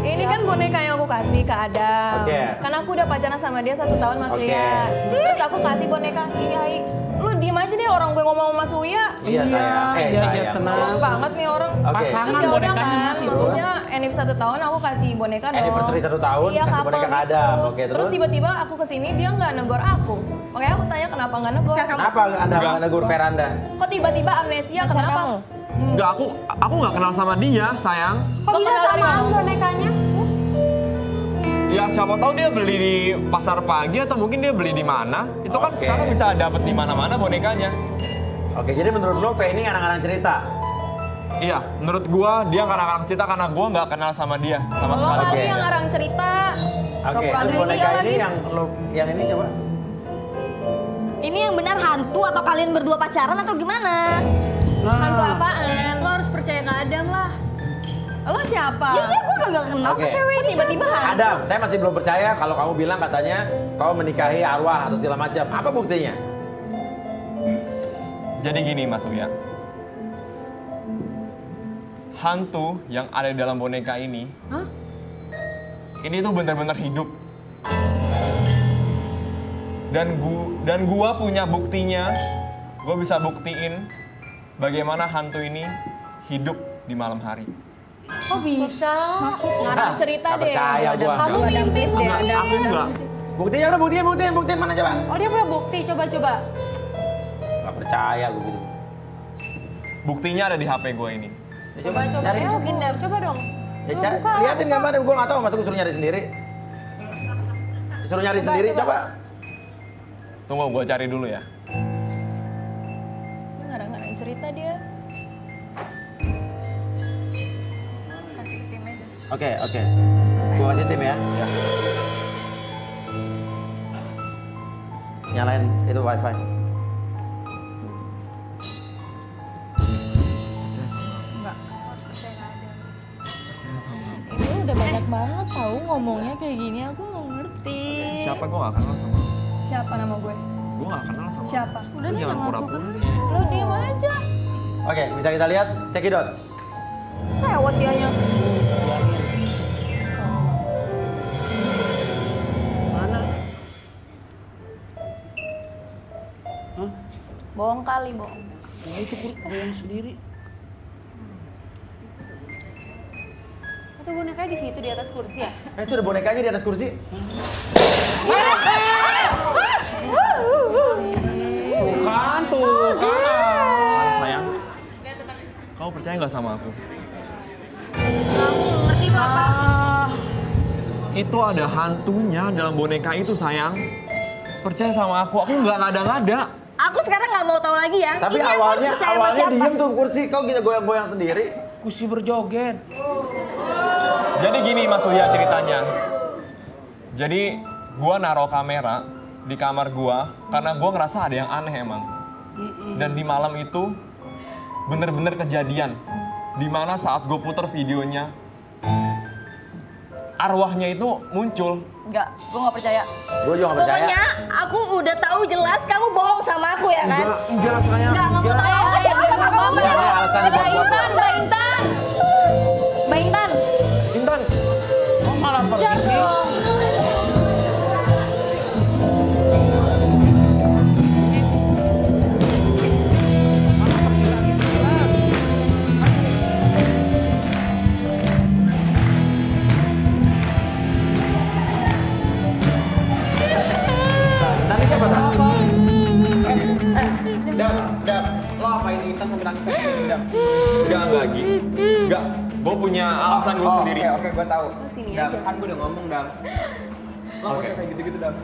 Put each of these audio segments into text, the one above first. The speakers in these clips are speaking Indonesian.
Ini kan boneka yang aku kasih ke Adam. Karena aku udah pacaran sama dia 1 tahun Mas Uya. Terus aku kasih boneka, Hai, lu diem aja deh orang gue ngomong sama Mas Uya. Iya sayang. Iya tenang. Terus banget nih orang. Pasangan bonekanya masih maksudnya anniversary 1 tahun aku kasih boneka dong. Anniversary 1 tahun iya, kasih boneka ke Adam. gitu. Oke, Terus tiba-tiba aku kesini dia nggak negor aku. Makanya aku tanya kenapa nggak negor. Kenapa Anda nggak negur Veranda? Kok tiba-tiba amnesia kenapa? Enggak, aku nggak kenal sama dia, sayang. Kok bisa samaan bonekanya? Ya siapa tahu dia beli di pasar pagi atau mungkin dia beli di mana. Itu kan sekarang bisa dapet di mana-mana bonekanya. Oke, jadi menurut lo V ini ngarang-ngarang cerita? Iya, menurut gua dia ngarang-ngarang cerita karena gua nggak kenal sama dia sama sekali. Kali yang ngarang cerita. Oke, terus boneka ini yang ini coba. Ini yang benar hantu atau kalian berdua pacaran atau gimana? Hantu apaan? Lo harus percaya ke Adam lah. Lo siapa? Iya, gue gak kenal Oke. cewek ini. Tiba-tiba hantu. Adam, saya masih belum percaya kalau kamu bilang katanya kau menikahi arwah atau segala macam. Apa buktinya? Jadi gini Mas Uya. Hantu yang ada di dalam boneka ini, ini tuh benar-benar hidup. Dan gua punya buktinya. Gua bisa buktiin bagaimana hantu ini hidup di malam hari. Kok bisa? Ngarang cerita Nggak deh. percaya Adam. gua. Kamu mimpi deh. Aku enggak. Buktinya udah, buktiin mana coba? Oh dia punya bukti, coba-coba. Gak percaya gue gitu. Buktinya ada di HP gua ini. Ya, coba cari. Tunjukin deh. Coba dong. Ya, liatin gambarnya, gue gak tahu, masa gue suruh nyari sendiri. Suruh nyari sendiri, coba. Tunggu gua cari dulu ya. Ini ngarang-ngarang cerita dia. Kasih ke tim aja. Oke. Gue kasih tim ya. Nyalain itu wifi. Ini udah banyak banget tahu ngomongnya kayak gini, aku nggak ngerti. Siapa gua gak kenal sama lu. Siapa nama gue? Gua gak kenal sama lu. Siapa? Udah Lu nih jangan jangan masuk. pura-pura. Lo diem aja. Oke, bisa kita lihat, cekidot. Sewot dianya. Mana? Bohong kali, bohong. Ya itu goyang sendiri. Itu bonekanya di situ di atas kursi ya? Itu ada bonekanya di atas kursi. Bukan tuh, kan. Sayang, kamu percaya nggak sama aku? Kamu ngerti apa? Itu ada hantunya dalam boneka itu, sayang. Percaya sama aku nggak ngada-ngada. Aku sekarang nggak mau tahu lagi ya. Tapi Ini aku harus percaya sama awalnya siapa? diem tuh kursi, kau gitu goyang-goyang sendiri. Kursi berjoget. Jadi gini Mas Uya ceritanya. Jadi gua naruh kamera di kamar gua karena gua ngerasa ada yang aneh emang. Dan di malam itu bener-bener kejadian. Dimana saat gue puter videonya, arwahnya itu muncul. Enggak, gue nggak percaya. Gue juga gak percaya. Pokoknya aku udah tahu jelas kamu bohong sama aku ya kan? Enggak sayang. Enggak mau tahu aku percaya sama kamu. Iya, ini alasan dibuat-buat. Mbak Intan. Mbak Intan. Intan, Kok malah pergi sih? Tadi siapa tuh? Dap, lo apain Intan sampai nangis kayak gini, Dap? enggak Gi. Enggak, gue punya alasan gue sendiri. Oke, gue tahu. sini Dap, aja. kan gue udah ngomong, Dap. Lo nggak usah kayak gitu-gitu, Dap.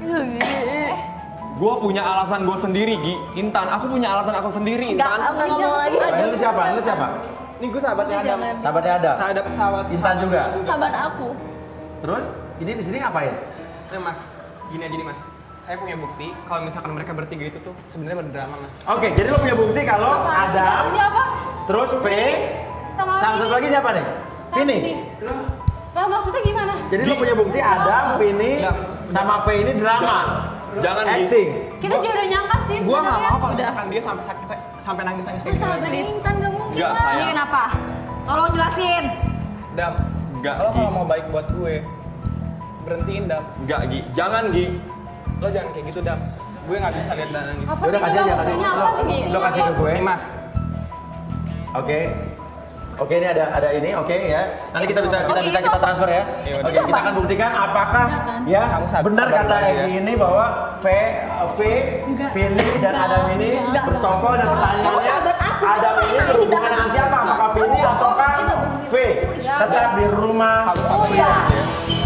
Gue punya alasan gue sendiri, Gi. Intan, aku punya alasan aku sendiri, Enggak, Intan. aku ngomong lagi. Ini siapa? Ini siapa? Ini gue sahabatnya Adam. Sahabatnya ada. Sahabat pesawat. Intan juga. Sahabat aku. Terus ini di sini ngapain? Nah, Mas, gini aja nih, Mas. Saya punya bukti kalau misalkan mereka bertiga itu tuh sebenarnya berdrama, Mas. Oke, jadi lo punya bukti kalau Adam, Siapa? terus V, sama satu lagi siapa nih? Vini. Lah maksudnya gimana? Jadi lo punya bukti Adam, Vini, sama V ini drama. Jangan, Gi. Acting. Kita juga udah nyangka sih. Gue nggak sebenarnya. mau kalau misalkan dia sampai sakit, sampai nangis-nangis kayak Sahabat gini. Intan gak mungkin Enggak, lah. Ini sayang. kenapa? Tolong jelasin. Dap, Enggak, Lo Gi. kalau mau baik buat gue, berhentiin Dam. Enggak, Gi. Jangan, Gi. Lo jangan kayak gitu Dam. Gue nggak bisa lihat Dan nangis. Apa Udah sih kasih coba aja, kasih. maksudnya apa sih? Lo kasih ke gue. Nih Mas, Oke. Oke, ini ada ini, oke ya. Nanti kita bisa Oke, itu kita apa? transfer ya. Iya, Oke, itu kita apa? akan buktikan apakah ya Kamu sabar- benar sabar kata dulu ya. Egi ini bahwa Enggak. Vini dan Enggak. Adam ini Enggak. bersekongkol dan pertanyaannya sahabat aku, Adam tapi ini ini berhubungan belakang. dengan siapa? Apakah Vini ataukah Itu. V? Tetap di rumah. kamu sabar dulu ya.